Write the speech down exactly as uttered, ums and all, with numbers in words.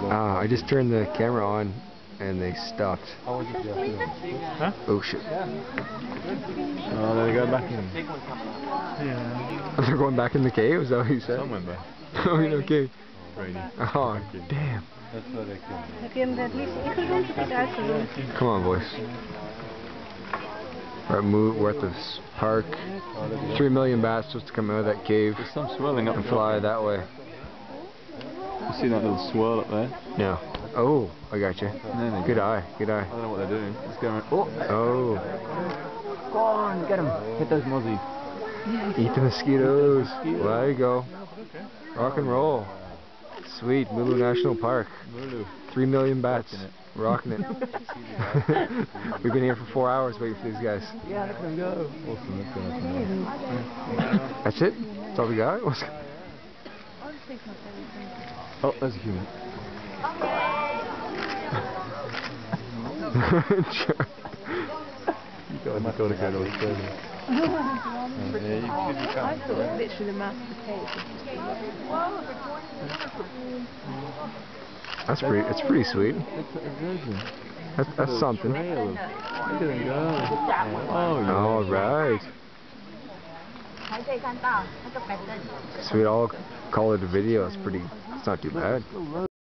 Ah, I just turned the camera on and they stopped. Huh? Oh shit. Oh, they're going back in. Yeah. They're going back in the cave? Is that what you said? Some went back. Oh, okay. Brady. Oh, damn. That's why they came. Heb je hem het liefst ingerond of is uitgerond? Come on, boys. We're at, Mo we're at this park. Three million bats supposed to come out of that cave. There's some swirling up and fly that way. You see that little swirl up there? Yeah. Oh, I got you. No, Good eye, good eye. I don't know what they're doing. It's going. Oh! Oh. Go on, get them. Hit those mozzies. Eat the mosquitoes. Well, there you go. Rock and roll. Sweet, Mulu National Park. Mulu. Three million bats. Rocking it. We've been here for four hours waiting for these guys. Yeah, let them go. Awesome, let's go. That's it? That's all we got? What's... Oh, there's a human. You got to go to go to Australia. I thought literally the mouth of the cave. That's pretty. It's pretty sweet. It's a virgin. That's that's something. Look at them go. Oh, yeah. All right. Sweet. I'll call it a video. It's pretty. It's not too bad.